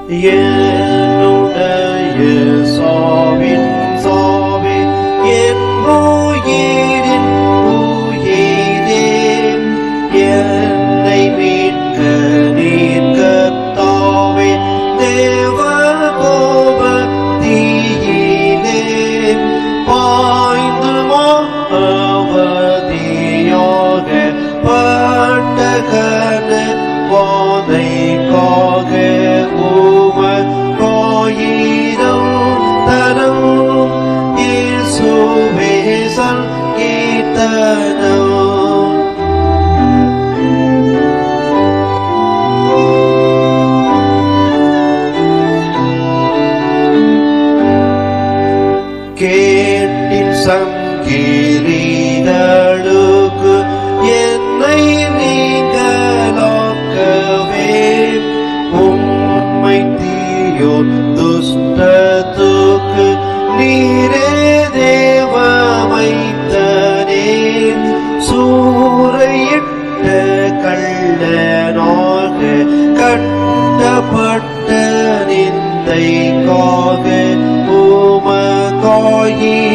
என்னுடைய சாவின் சாவே என் உயிரின் உயிரே என்னை மீட்க நீர் கர்த்தாவே தேவ கோபத்தியிலே பாய்ந்து அவதியாக பட்ட கன வாதைக்காக உமக்காயிரம் தரம் இயேசுவே சங்கீர்த்தனம். கேட்டின் சங்கீதளுக்கு என்னை நீங்களாக்கவே உம்மை தீயோர் துஷ்டத்துக்கு நீரே தேவமைத்தனே சூறையிட்ட கள்ளனாக கட்டப்பட்ட நிந்தைக்காக உமக்காயி